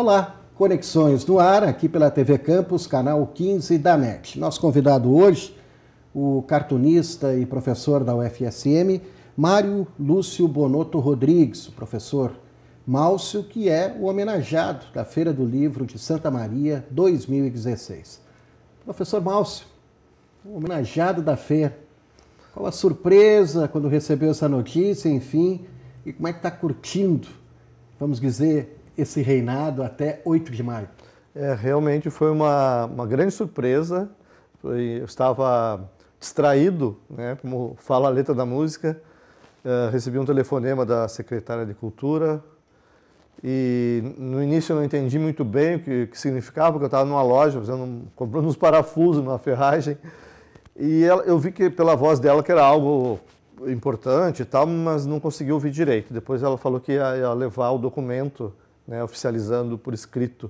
Olá, Conexões no Ar, aqui pela TV Campus, canal 15 da NET. Nosso convidado hoje, o cartunista e professor da UFSM, Mário Lúcio Bonotto Rodrigues, o professor Málcio, que é o homenageado da Feira do Livro de Santa Maria 2016. Professor Málcio, o homenageado da feira, qual a surpresa quando recebeu essa notícia, enfim, e como é que está curtindo, vamos dizer, esse reinado até 8 de maio? Realmente foi uma grande surpresa. Eu estava distraído, né, como fala a letra da música. Recebi um telefonema da secretária de Cultura e no início eu não entendi muito bem o que significava, porque eu estava numa loja comprando uns parafusos numa ferragem e eu vi que pela voz dela que era algo importante e tal, mas não consegui ouvir direito. Depois ela falou que ia levar o documento, né, oficializando por escrito.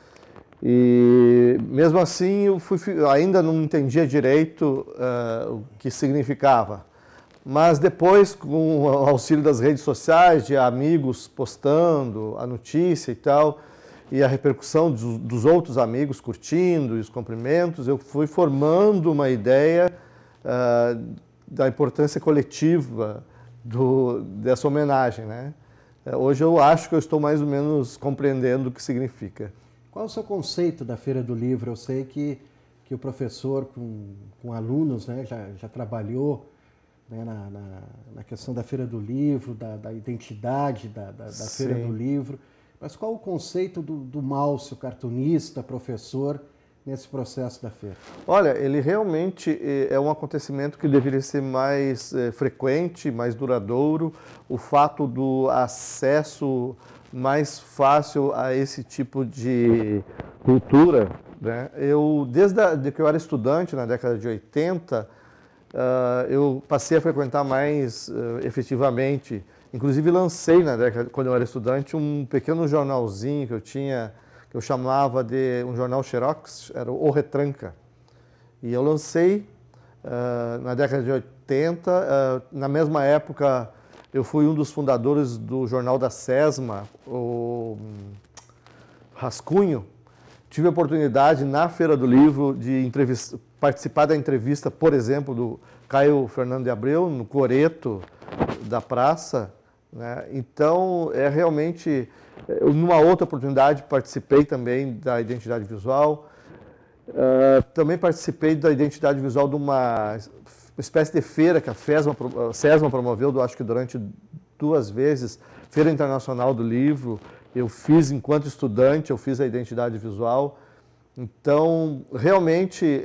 E mesmo assim eu ainda não entendia direito o que significava. Mas depois, com o auxílio das redes sociais, de amigos postando a notícia e tal, e a repercussão dos outros amigos curtindo e os cumprimentos, eu fui formando uma ideia da importância coletiva dessa homenagem, né? Hoje eu acho que eu estou mais ou menos compreendendo o que significa. Qual é o seu conceito da Feira do Livro? Eu sei que o professor com alunos, né, já trabalhou, né, na questão da Feira do Livro, da identidade da Feira do Livro. Mas qual o conceito do Málcio, cartunista, professor, nesse processo da feira? Olha, ele realmente é um acontecimento que deveria ser mais frequente, mais duradouro. O fato do acesso mais fácil a esse tipo de cultura, né? Desde que eu era estudante, na década de 80, eu passei a frequentar mais efetivamente. Inclusive lancei, quando eu era estudante, um pequeno jornalzinho que eu tinha, que eu chamava de um jornal Xerox, era o Retranca. E eu lancei na década de 80, na mesma época eu fui um dos fundadores do jornal da SESMA, o Rascunho. Tive a oportunidade na Feira do Livro de participar da entrevista, por exemplo, do Caio Fernando de Abreu, no coreto da praça, né? Então, realmente, numa outra oportunidade, participei também da identidade visual. Também participei da identidade visual de uma espécie de feira que a SESMA promoveu, acho que durante 2 vezes, Feira Internacional do Livro. Eu fiz, enquanto estudante, eu fiz a identidade visual. Então, realmente,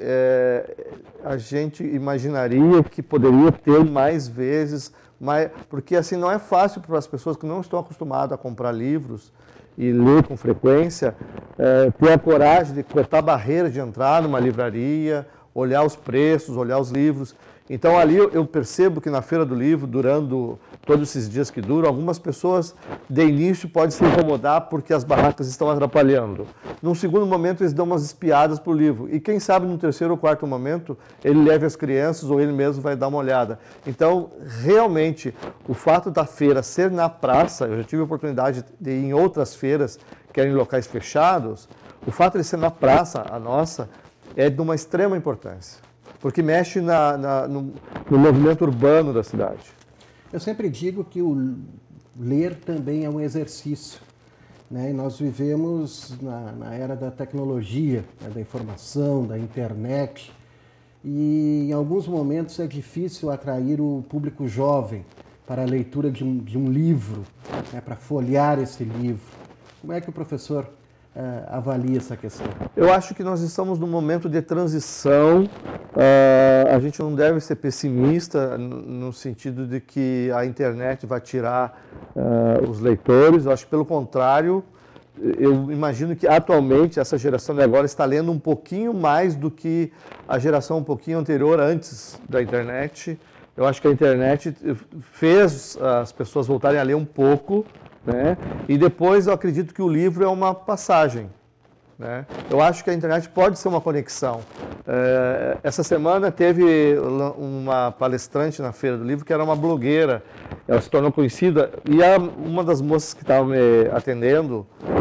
a gente imaginaria que poderia ter mais vezes, porque assim não é fácil para as pessoas que não estão acostumadas a comprar livros e ler com frequência, ter a coragem de cortar a barreira de entrar numa livraria, olhar os preços, olhar os livros. Então, ali eu percebo que na Feira do Livro, durando todos esses dias que duram, algumas pessoas, de início, podem se incomodar porque as barracas estão atrapalhando. Num segundo momento, eles dão umas espiadas para o livro. E quem sabe, no terceiro ou quarto momento, ele leve as crianças ou ele mesmo vai dar uma olhada. Então, realmente, o fato da feira ser na praça, eu já tive a oportunidade de ir em outras feiras, que eram em locais fechados, o fato de ser na praça, a nossa, é de uma extrema importância, porque mexe no movimento urbano da cidade. Eu sempre digo que o ler também é um exercício, né? E nós vivemos na era da tecnologia, né? Da informação, da internet, e em alguns momentos é difícil atrair o público jovem para a leitura de um livro, né? Para folhear esse livro. Como é que o professor avalia essa questão? Eu acho que nós estamos num momento de transição. A gente não deve ser pessimista no sentido de que a internet vai tirar os leitores. Eu acho que, pelo contrário, eu imagino que atualmente essa geração de agora está lendo um pouquinho mais do que a geração um pouquinho anterior, antes da internet. Eu acho que a internet fez as pessoas voltarem a ler um pouco, né? E depois eu acredito que o livro é uma passagem, né? Eu acho que a internet pode ser uma conexão. Essa semana teve uma palestrante na Feira do Livro que era uma blogueira. Ela se tornou conhecida e uma das moças que estava me atendendo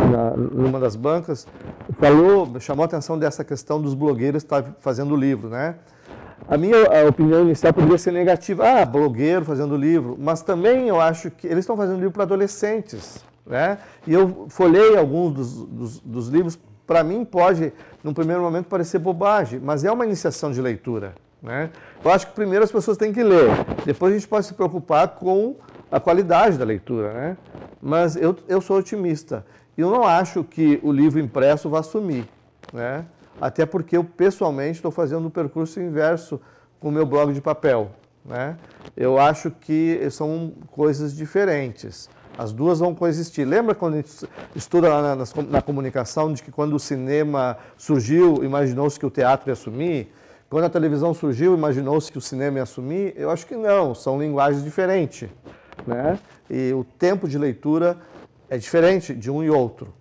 numa das bancas, chamou a atenção dessa questão dos blogueiros que estavam fazendo o livro, né? A minha opinião inicial poderia ser negativa. Ah, blogueiro fazendo livro. Mas também eu acho que eles estão fazendo livro para adolescentes, né? E eu folhei alguns dos livros. Para mim pode, num primeiro momento, parecer bobagem, mas é uma iniciação de leitura, né? Eu acho que primeiro as pessoas têm que ler. Depois a gente pode se preocupar com a qualidade da leitura, né? Mas eu sou otimista. E eu não acho que o livro impresso vá sumir, né? Até porque eu, pessoalmente, estou fazendo o percurso inverso com o meu blog de papel, né? Eu acho que são coisas diferentes. As duas vão coexistir. Lembra quando a gente estuda lá na comunicação de que quando o cinema surgiu, imaginou-se que o teatro ia sumir? Quando a televisão surgiu, imaginou-se que o cinema ia sumir? Eu acho que não, são linguagens diferentes, né? E o tempo de leitura é diferente de um e outro.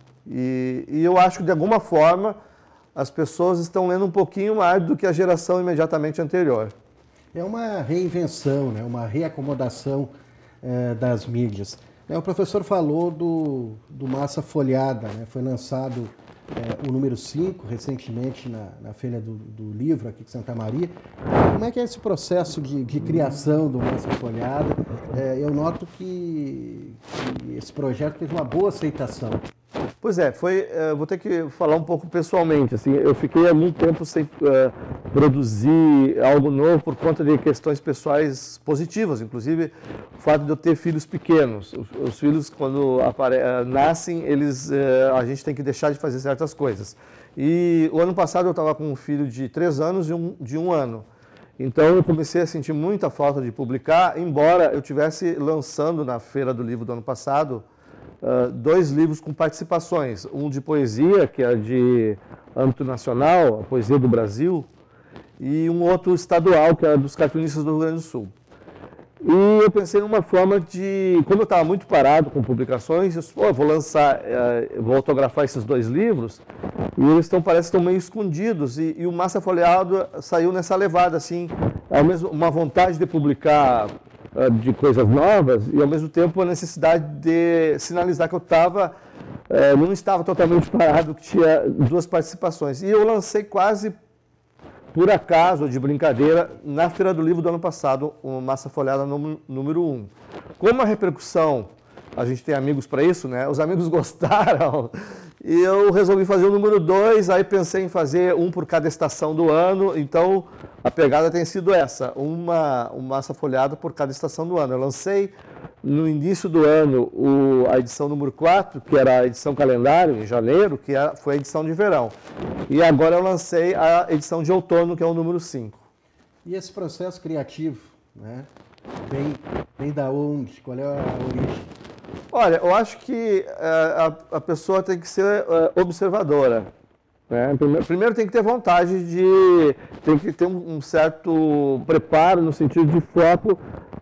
E eu acho que, de alguma forma, as pessoas estão lendo um pouquinho mais do que a geração imediatamente anterior. É uma reinvenção, né? Uma reacomodação das mídias. O professor falou do Massa Folhada, né? Foi lançado o número 5 recentemente na Feira do Livro aqui de Santa Maria. Como é que é esse processo de criação do Massa Folhada? Eu noto que esse projeto teve uma boa aceitação. Pois é, vou ter que falar um pouco pessoalmente, assim, eu fiquei há muito tempo sem produzir algo novo por conta de questões pessoais positivas, inclusive o fato de eu ter filhos pequenos. Os filhos, quando nascem, a gente tem que deixar de fazer certas coisas. E o ano passado eu estava com um filho de 3 anos e de 1 ano. Então eu comecei a sentir muita falta de publicar, embora eu estivesse lançando na Feira do Livro do ano passado 2 livros com participações, um de poesia, que é de âmbito nacional, a Poesia do Brasil, e um outro estadual, que é dos cartunistas do Rio Grande do Sul. E eu pensei numa forma de, como eu estava muito parado com publicações, eu vou lançar, vou autografar esses 2 livros, e eles parece que estão meio escondidos, e o Massa Folhado saiu nessa levada, assim, uma vontade de publicar de coisas novas e, ao mesmo tempo, a necessidade de sinalizar que eu não estava totalmente parado, que tinha 2 participações. E eu lancei quase por acaso, de brincadeira, na Feira do Livro do ano passado, o Massa Folhada número 1. Como a repercussão, a gente tem amigos para isso, né? Os amigos gostaram, e eu resolvi fazer o número 2, aí pensei em fazer um por cada estação do ano, então a pegada tem sido essa, um Massa Folhada por cada estação do ano. Eu lancei no início do ano a edição número 4, que era a edição calendário, em janeiro, que foi a edição de verão. E agora eu lancei a edição de outono, que é o número 5. E esse processo criativo, né? Vem da onde? Qual é a origem? Olha, eu acho que a pessoa tem que ser observadora, né? Primeiro tem que ter vontade tem que ter um certo preparo no sentido de foco.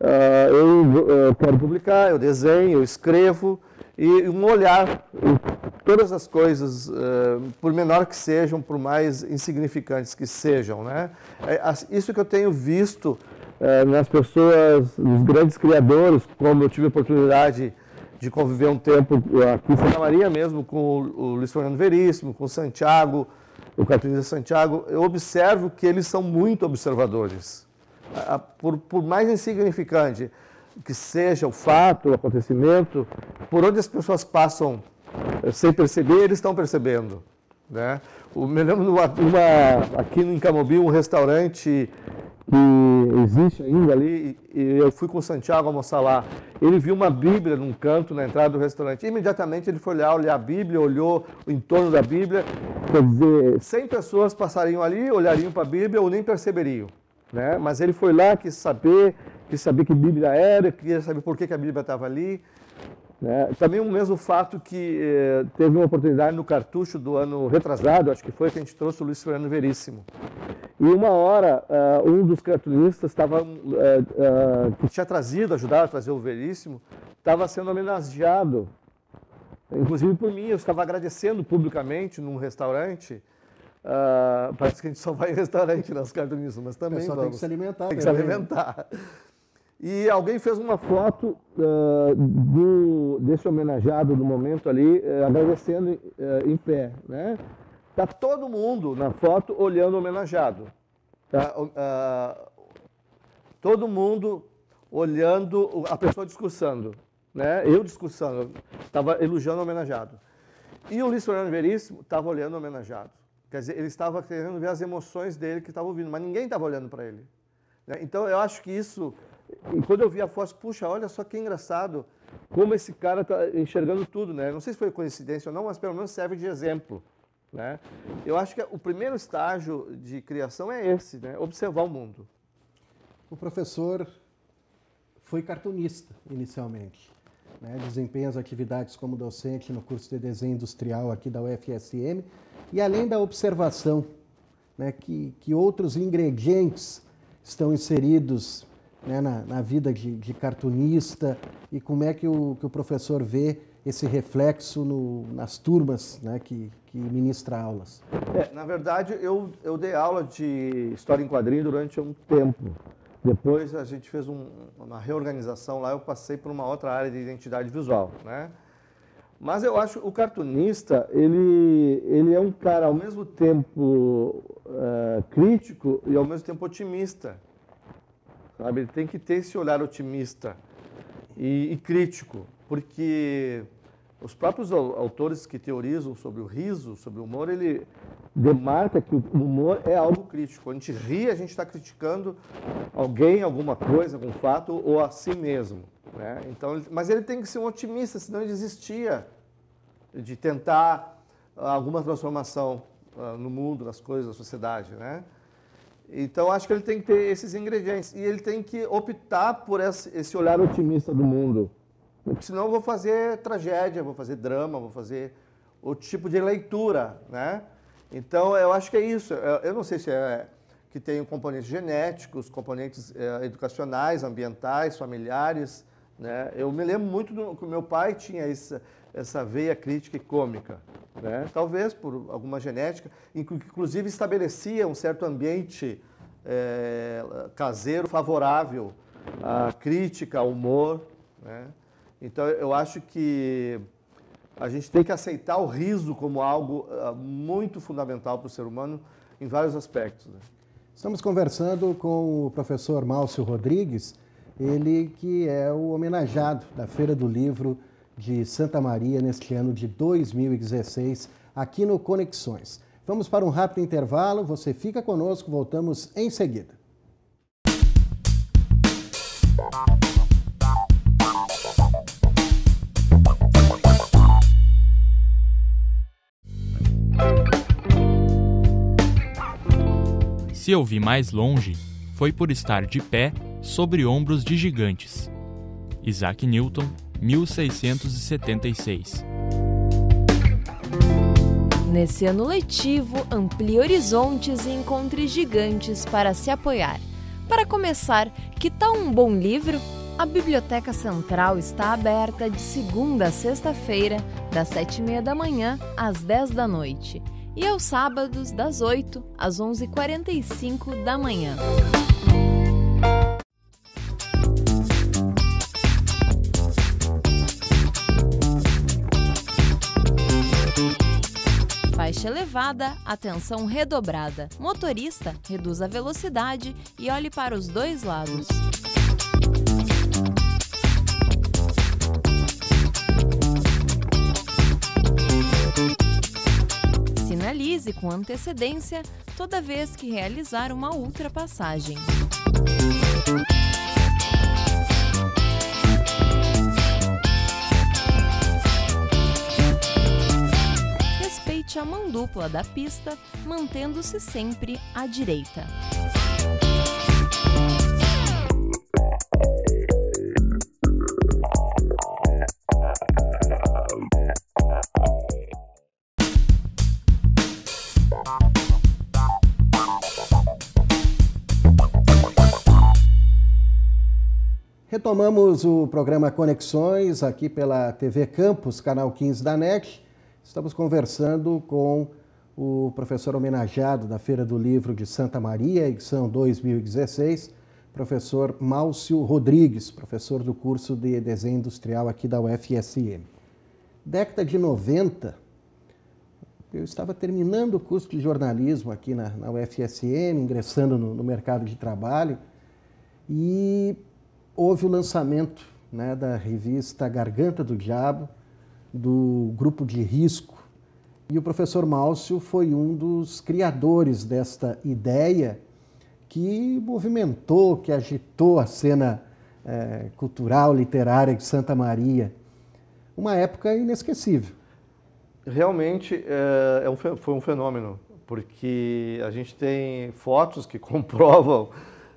Eu quero publicar, eu desenho, eu escrevo, e um olhar, todas as coisas, por menor que sejam, por mais insignificantes que sejam, né? Isso que eu tenho visto nas pessoas, nos grandes criadores, como eu tive a oportunidade de conviver um tempo aqui em Santa Maria mesmo, com o Luiz Fernando Veríssimo, com o Santiago, o cartunista Santiago, eu observo que eles são muito observadores. Por mais insignificante que seja o fato, o acontecimento, por onde as pessoas passam sem perceber, eles estão percebendo, né? Me lembro aqui no Incamobi, um restaurante que existe ainda ali, e eu fui com o Santiago almoçar lá. Ele viu uma Bíblia num canto na entrada do restaurante. Imediatamente ele foi olhar a Bíblia, olhou o entorno da Bíblia. Quer dizer, 100 pessoas passariam ali, olhariam para a Bíblia ou nem perceberiam, né? Mas ele foi lá, quis saber que Bíblia era, queria saber por que a Bíblia estava ali, né? Também o mesmo fato que teve uma oportunidade no Cartucho do ano retrasado, acho que foi, que a gente trouxe o Luiz Fernando Veríssimo. E uma hora, um dos cartunistas que tinha ajudado a trazer o Veríssimo, estava sendo homenageado, inclusive por mim. Eu estava agradecendo publicamente num restaurante. Parece que a gente só vai em restaurante, nos cartunistas, mas também vamos. Tem que se alimentar. Tem que se alimentar. E alguém fez uma foto desse homenageado no momento ali, agradecendo em pé, né? Tá todo mundo na foto olhando o homenageado. Tá? Todo mundo olhando a pessoa discursando, né? Eu discursando, estava elogiando o homenageado. E o Luiz Fernando Veríssimo estava olhando o homenageado. Quer dizer, ele estava querendo ver as emoções dele que estava ouvindo, mas ninguém estava olhando para ele. Né? Então, eu acho que isso... E quando eu vi a foto, puxa, olha só que engraçado como esse cara está enxergando tudo, né? Não sei se foi coincidência ou não, mas pelo menos serve de exemplo, né? Eu acho que o primeiro estágio de criação é esse, né? Observar o mundo. O professor foi cartunista inicialmente, né? Desempenha as atividades como docente no curso de desenho industrial aqui da UFSM e além da observação, né, que outros ingredientes estão inseridos, né, na vida de cartunista e como é que o professor vê esse reflexo nas turmas, né, que ministra aulas? Na verdade, eu dei aula de história em quadrinho durante um tempo. Depois a gente fez uma reorganização lá, eu passei por uma outra área de identidade visual, né? Mas eu acho que o cartunista, ele é um cara ao mesmo tempo crítico e ao mesmo tempo otimista. Sabe? Ele tem que ter esse olhar otimista e crítico, porque os próprios autores que teorizam sobre o riso, sobre o humor, ele demarca que o humor é algo crítico. Quando a gente ri, a gente está criticando alguém, alguma coisa, algum fato, ou a si mesmo. Né? Então, mas ele tem que ser um otimista, senão ele desistia de tentar alguma transformação no mundo, nas coisas, na sociedade, né? Então, acho que ele tem que ter esses ingredientes. E ele tem que optar por esse olhar otimista do mundo. Porque senão eu vou fazer tragédia, vou fazer drama, vou fazer outro tipo de leitura, né? Então, eu acho que é isso. Eu não sei se é que tem componentes genéticos, componentes educacionais, ambientais, familiares, né? Eu me lembro muito que o meu pai tinha essa veia crítica e cômica, né? Talvez por alguma genética, inclusive estabelecia um certo ambiente caseiro favorável à crítica, ao humor, né? Então, eu acho que a gente tem que aceitar o riso como algo muito fundamental para o ser humano em vários aspectos, né? Estamos conversando com o professor Málcio Rodrigues, ele que é o homenageado da Feira do Livro de Santa Maria neste ano de 2016, aqui no Conexões. Vamos para um rápido intervalo, você fica conosco, voltamos em seguida. Se eu vi mais longe, foi por estar de pé sobre ombros de gigantes. Isaac Newton, 1676. Nesse ano letivo, amplie horizontes e encontre gigantes para se apoiar. Para começar, que tal um bom livro? A Biblioteca Central está aberta de segunda a sexta-feira, das 7h30 da manhã às 10 da noite. E aos sábados, das 8 às 11h45 da manhã. Faixa elevada, atenção redobrada. Motorista, reduza a velocidade e olhe para os dois lados. Sinalize com antecedência toda vez que realizar uma ultrapassagem. Respeite a mão dupla da pista, mantendo-se sempre à direita. Retomamos o programa Conexões aqui pela TV Campus, canal 15 da NET. Estamos conversando com o professor homenageado da Feira do Livro de Santa Maria, edição 2016, professor Málcio Rodrigues, professor do curso de Desenho Industrial aqui da UFSM. Década de 90, eu estava terminando o curso de jornalismo aqui na UFSM, ingressando no mercado de trabalho, e houve o lançamento, né, da revista Garganta do Diabo, do Grupo de Risco, e o professor Málcio foi um dos criadores desta ideia que movimentou, que agitou a cena cultural, literária de Santa Maria. Uma época inesquecível. Realmente foi um fenômeno, porque a gente tem fotos que comprovam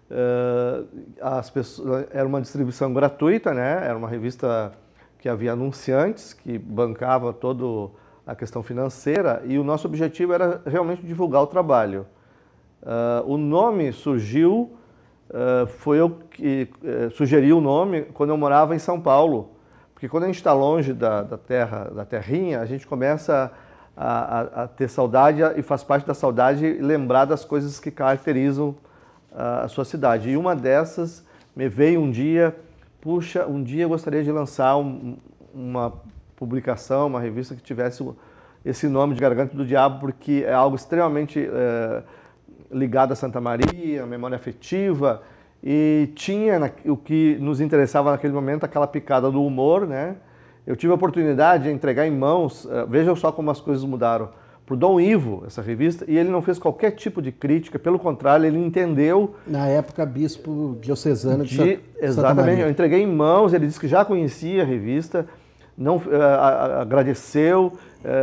as pessoas. Era uma distribuição gratuita, né? Era uma revista que havia anunciantes, que bancava toda a questão financeira, e o nosso objetivo era realmente divulgar o trabalho. O nome surgiu, foi eu que sugeri o nome quando eu morava em São Paulo, porque quando a gente está longe da terrinha, a gente começa a ter saudade, e faz parte da saudade lembrar das coisas que caracterizam a sua cidade. E uma dessas me veio um dia, puxa, um dia eu gostaria de lançar uma publicação, uma revista que tivesse esse nome de Garganta do Diabo, porque é algo extremamente ligado a Santa Maria, a memória afetiva, e tinha o que nos interessava naquele momento, aquela picada do humor, né? Eu tive a oportunidade de entregar em mãos, vejam só como as coisas mudaram, para o Dom Ivo, essa revista, e ele não fez qualquer tipo de crítica, pelo contrário, ele entendeu... Na época, bispo diocesano de Santa Exatamente, Maria. Eu entreguei em mãos, ele disse que já conhecia a revista, não, agradeceu,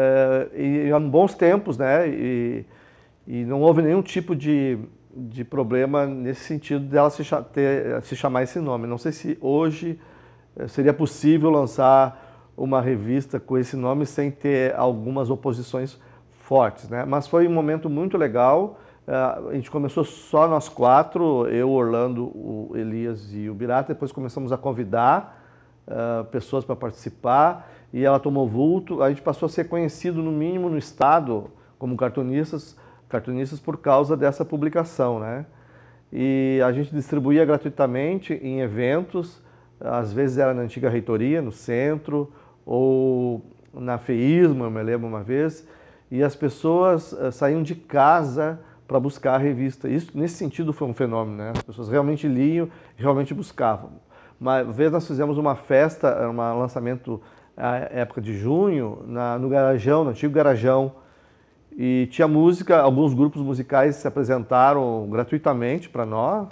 e há bons tempos, né? E não houve nenhum tipo de problema nesse sentido dela se chamar esse nome. Não sei se hoje seria possível lançar uma revista com esse nome sem ter algumas oposições fortes, né? Mas foi um momento muito legal. A gente começou só nós quatro, eu, Orlando, o Elias e o Birata. Depois começamos a convidar pessoas para participar, e ela tomou vulto. A gente passou a ser conhecido, no mínimo, no estado, como cartunistas por causa dessa publicação, né? E a gente distribuía gratuitamente em eventos, às vezes era na antiga reitoria, no centro, ou na FEISMA, eu me lembro uma vez, e as pessoas saíam de casa para buscar a revista. Isso, nesse sentido, foi um fenômeno, né? As pessoas realmente liam, realmente buscavam. Uma vez nós fizemos uma festa, um lançamento na época de junho, no Garajão, no antigo Garajão, e tinha música, alguns grupos musicais se apresentaram gratuitamente para nós,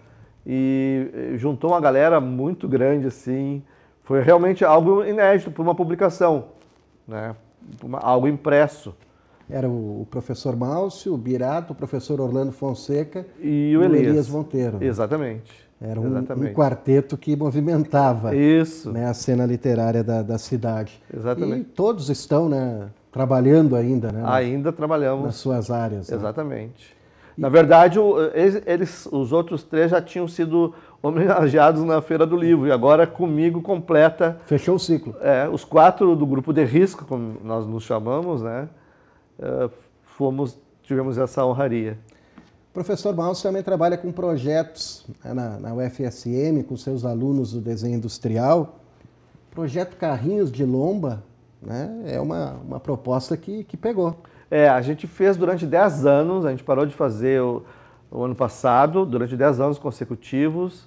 e juntou uma galera muito grande, assim. Foi realmente algo inédito para uma publicação, né? Algo impresso. Era o professor Málcio, o Birata, o professor Orlando Fonseca e o Elias Monteiro. Exatamente. Era um quarteto que movimentava, isso, né, a cena literária da cidade. Exatamente. E todos estão, né, trabalhando ainda, né? Ainda trabalhamos. Nas suas áreas. Né? Exatamente. Na verdade, os outros três já tinham sido homenageados na Feira do Livro, e agora comigo completa... Fechou o ciclo. Os quatro do Grupo de Risco, como nós nos chamamos, né? Tivemos essa honraria. O professor Málcio também trabalha com projetos, né, na UFSM, com seus alunos do desenho industrial. Projeto Carrinhos de Lomba, né, é uma proposta que pegou. A gente fez durante 10 anos, a gente parou de fazer o ano passado, durante 10 anos consecutivos,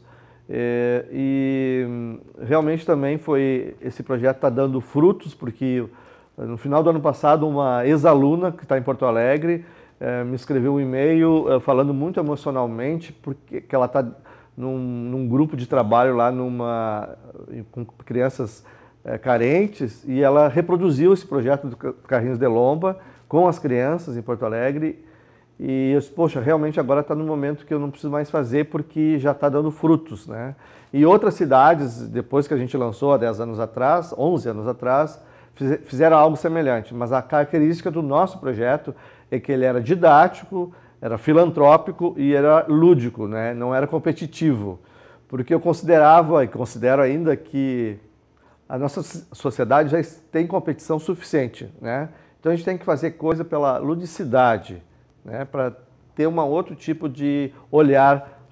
e realmente também esse projeto está dando frutos, porque no final do ano passado uma ex-aluna que está em Porto Alegre me escreveu um e-mail falando muito emocionalmente, porque ela está num grupo de trabalho lá com crianças carentes, e ela reproduziu esse projeto do Carrinhos de Lomba com as crianças em Porto Alegre, e eu disse, poxa, realmente agora está no momento que eu não preciso mais fazer, porque já está dando frutos, né? E outras cidades, depois que a gente lançou há 10 anos atrás, 11 anos atrás, fizeram algo semelhante, mas a característica do nosso projeto é que ele era didático, era filantrópico e era lúdico, né? Não era competitivo, porque eu considerava e considero ainda que a nossa sociedade já tem competição suficiente, né? Então a gente tem que fazer coisa pela ludicidade, né? Para ter um outro tipo de olhar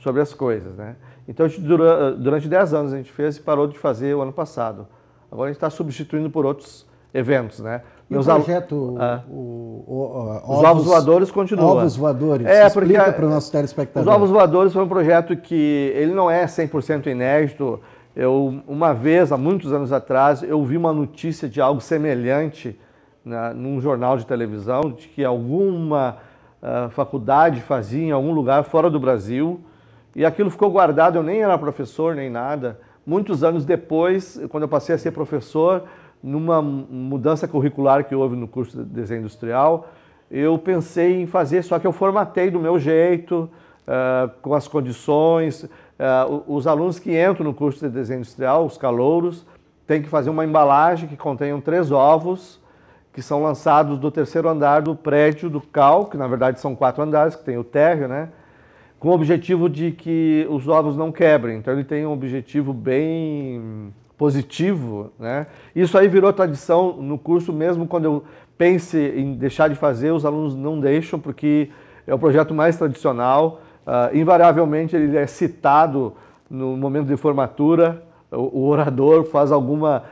sobre as coisas, né? Então, durante 10 anos a gente fez e parou de fazer o ano passado. Agora a gente está substituindo por outros eventos, né? E o projeto os Ovos Voadores continua. Ovos Voadores, explica para o nosso telespectador. Os Ovos Voadores foi um projeto que ele não é 100% inédito. Uma vez, há muitos anos atrás, eu vi uma notícia de algo semelhante num jornal de televisão, de que alguma faculdade fazia em algum lugar fora do Brasil, e aquilo ficou guardado. Eu nem era professor, nem nada. Muitos anos depois, quando eu passei a ser professor, numa mudança curricular que houve no curso de desenho industrial, eu pensei em fazer, só que eu formatei do meu jeito, com as condições. Os alunos que entram no curso de desenho industrial, os calouros, têm que fazer uma embalagem que contenham 3 ovos, que são lançados do 3º andar do prédio do CAL, que na verdade são 4 andares, que tem o térreo, né? Com o objetivo de que os ovos não quebrem. Então ele tem um objetivo bem positivo, né? Isso aí virou tradição no curso, mesmo quando eu pense em deixar de fazer, os alunos não deixam, porque é o projeto mais tradicional. Invariavelmente ele é citado no momento de formatura, o orador faz alguma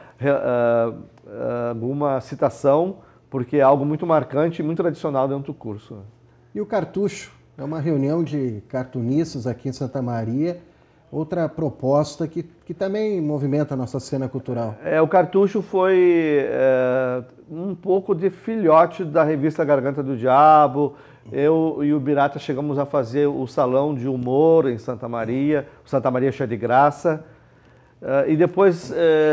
citação, porque é algo muito marcante e muito tradicional dentro do curso. E o Cartucho? É uma reunião de cartunistas aqui em Santa Maria, outra proposta que também movimenta a nossa cena cultural. O Cartucho foi um pouco de filhote da revista Garganta do Diabo. Eu e o Birata chegamos a fazer o Salão de Humor em Santa Maria, Santa Maria Cheia de Graça, e depois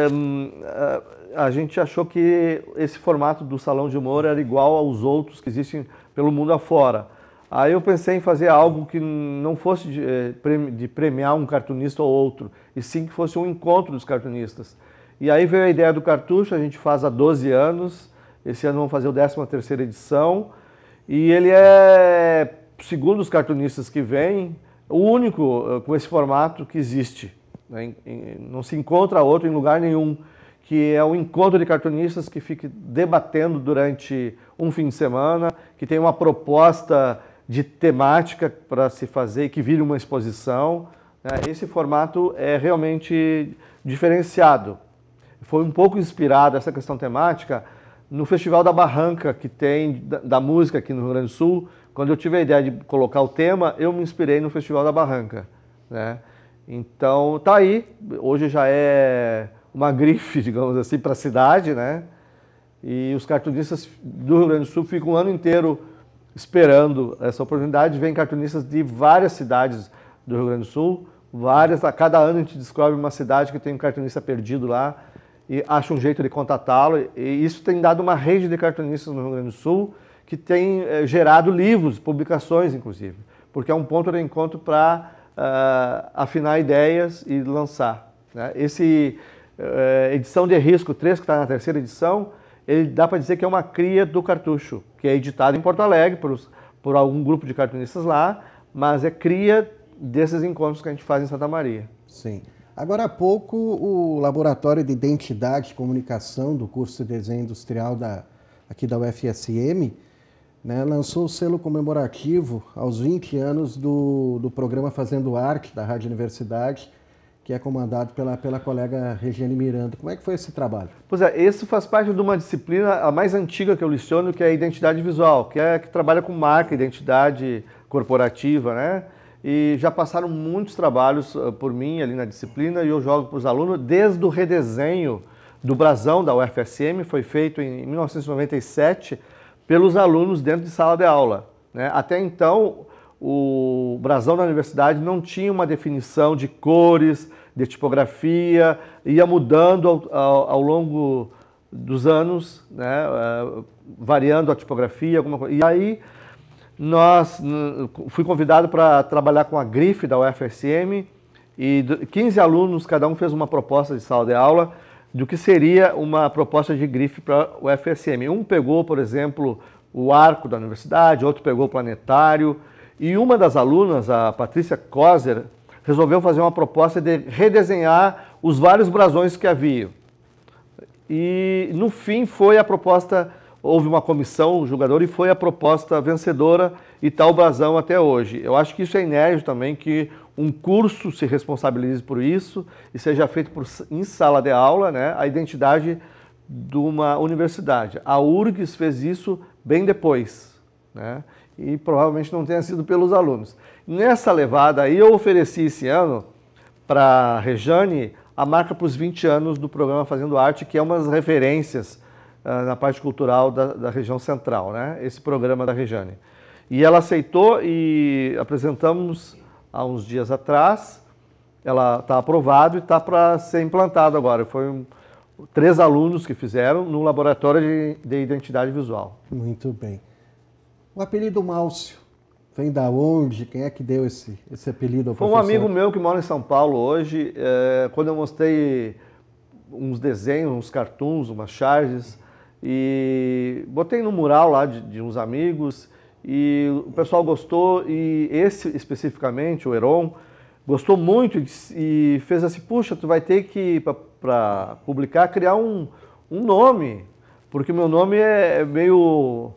a gente achou que esse formato do Salão de Humor era igual aos outros que existem pelo mundo afora. Aí eu pensei em fazer algo que não fosse de premiar um cartunista ou outro, e sim que fosse um encontro dos cartunistas. E aí veio a ideia do Cartucho. A gente faz há 12 anos, esse ano vamos fazer a 13ª edição, e ele é, segundo os cartunistas que vêm, o único com esse formato que existe, né? Não se encontra outro em lugar nenhum, que é um encontro de cartunistas que fique debatendo durante um fim de semana, que tem uma proposta de temática para se fazer e que vire uma exposição, né? Esse formato é realmente diferenciado. Foi um pouco inspirado essa questão temática no Festival da Barranca, que tem da música aqui no Rio Grande do Sul. Quando eu tive a ideia de colocar o tema, eu me inspirei no Festival da Barranca, né? Então, tá aí. Hoje já é uma grife, digamos assim, para a cidade, né? E os cartunistas do Rio Grande do Sul ficam o ano inteiro esperando essa oportunidade. Vem cartunistas de várias cidades do Rio Grande do Sul, a cada ano a gente descobre uma cidade que tem um cartunista perdido lá e acha um jeito de contatá-lo, e isso tem dado uma rede de cartunistas no Rio Grande do Sul que tem gerado livros, publicações inclusive, porque é um ponto de encontro para afinar ideias e lançar, né? Esse edição de risco 3, que está na 3ª edição, ele dá para dizer que é uma cria do Cartucho, que é editado em Porto Alegre por algum grupo de cartunistas lá, mas é cria desses encontros que a gente faz em Santa Maria. Sim. Agora há pouco, o Laboratório de Identidade e Comunicação do curso de Desenho Industrial aqui da UFSM, né, lançou o selo comemorativo aos 20 anos do programa Fazendo Arte da Rádio Universidade, que é comandado pela colega Regiane Miranda. Como é que foi esse trabalho? Pois é, esse faz parte de uma disciplina, a mais antiga que eu leciono, que é a identidade visual, que trabalha com marca, identidade corporativa, né? E já passaram muitos trabalhos por mim ali na disciplina, e eu jogo para os alunos, desde o redesenho do brasão da UFSM, foi feito em 1997 pelos alunos dentro de sala de aula, né? Até então, o brasão da universidade não tinha uma definição de cores, de tipografia, ia mudando ao longo dos anos, né? Variando a tipografia, alguma coisa. E aí fui convidado para trabalhar com a grife da UFSM, e 15 alunos, cada um fez uma proposta de sala de aula do que seria uma proposta de grife para o UFSM. Um pegou, por exemplo, o arco da universidade, outro pegou o planetário, e uma das alunas, a Patrícia Koser, resolveu fazer uma proposta de redesenhar os vários brasões que havia. E no fim foi a proposta, houve uma comissão julgadora e foi a proposta vencedora, e está o brasão até hoje. Eu acho que isso é inédito também, que um curso se responsabilize por isso e seja feito em sala de aula, né, a identidade de uma universidade. A URGS fez isso bem depois, né, e provavelmente não tenha sido pelos alunos. Nessa levada aí eu ofereci esse ano para a Rejane a marca para os 20 anos do programa Fazendo Arte, que é uma das referências na parte cultural da região central, né, esse programa da Rejane. E ela aceitou e apresentamos há uns dias atrás, ela está aprovado e está para ser implantado agora. Foi 3 alunos que fizeram no laboratório de identidade visual. Muito bem. O apelido Málcio vem da onde? Quem é que deu esse apelido ao professor? Foi um amigo meu que mora em São Paulo hoje. Quando eu mostrei uns desenhos, uns cartoons, umas charges, e botei no mural lá de uns amigos, e o pessoal gostou, e esse especificamente, o Heron, gostou muito e fez assim, puxa, tu vai ter que, para publicar, criar um nome, porque meu nome é meio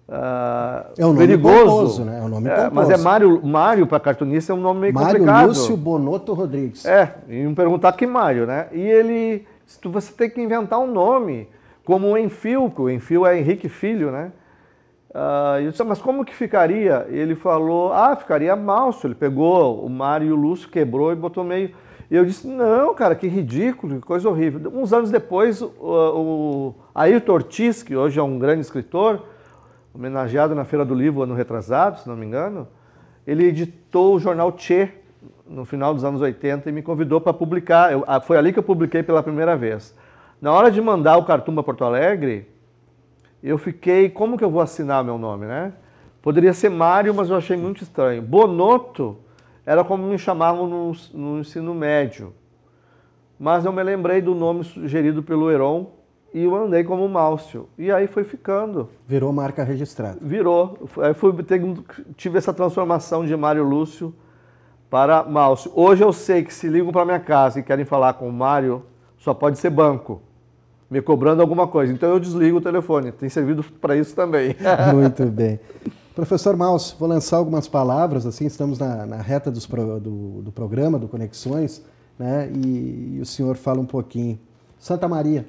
é um nome perigoso. Pomposo, né? É um nome pomposo. Mas é Mário para cartunista é um nome meio complicado. Mário Lúcio Bonotto Rodrigues. E me perguntar que Mário, né? E ele, você tem que inventar um nome, como o Enfio, que o Enfio é Henrique Filho, né? Eu disse, mas como que ficaria? Ele falou, ficaria Málcio. Ele pegou o Mário e o Lúcio, quebrou e botou meio... E eu disse, não, cara, que ridículo, que coisa horrível. Uns anos depois, o Ayrton Ortiz, que hoje é um grande escritor, homenageado na Feira do Livro, ano retrasado, se não me engano, ele editou o jornal Tchê, no final dos anos 80, e me convidou para publicar. Foi ali que eu publiquei pela primeira vez. Na hora de mandar o cartoon para Porto Alegre, eu fiquei, como que eu vou assinar meu nome, né? Poderia ser Mário, mas eu achei muito estranho. Bonotto era como me chamavam no ensino médio. Mas eu me lembrei do nome sugerido pelo Heron e eu andei como Málcio. E aí foi ficando. Virou marca registrada. Virou. Aí tive essa transformação de Mário Lúcio para Málcio. Hoje eu sei que se ligam para minha casa e querem falar com o Mário, só pode ser banco, me cobrando alguma coisa. Então eu desligo o telefone. Tem servido para isso também. Muito bem. Professor Málcio, vou lançar algumas palavras, assim, estamos na reta do programa, do Conexões, né? E o senhor fala um pouquinho. Santa Maria.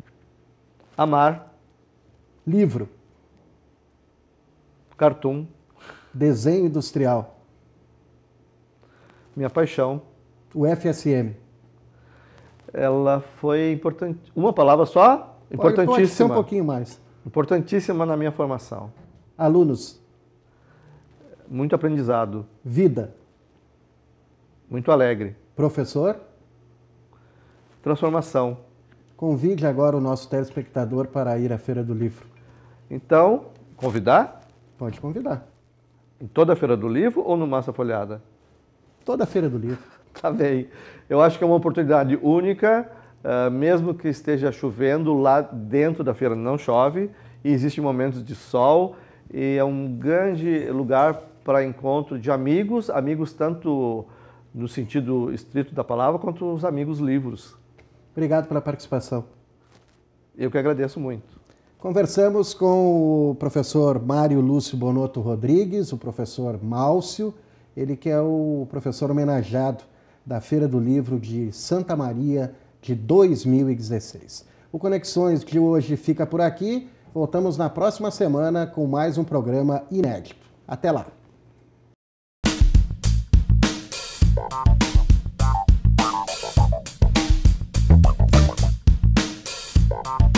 Amar. Livro. Cartoon. Desenho industrial. Minha paixão. O FSM. Ela foi importante. Uma palavra só? Importantíssima. Pode ser um pouquinho mais. Importantíssima na minha formação. Alunos. Muito aprendizado. Vida. Muito alegre. Professor. Transformação. Convide agora o nosso telespectador para ir à Feira do Livro. Então, convidar? Pode convidar. Em toda a Feira do Livro ou no Massa Folhada? Toda a Feira do Livro. Tá bem. Eu acho que é uma oportunidade única, mesmo que esteja chovendo, lá dentro da feira não chove, e existem momentos de sol, e é um grande lugar para encontro de amigos tanto no sentido estrito da palavra, quanto os amigos livros. Obrigado pela participação. Eu que agradeço muito. Conversamos com o professor Mário Lúcio Bonotto Rodrigues, o professor Málcio, ele que é o professor homenageado da Feira do Livro de Santa Maria de 2016. O Conexões de hoje fica por aqui. Voltamos na próxima semana com mais um programa inédito. Até lá! Bye.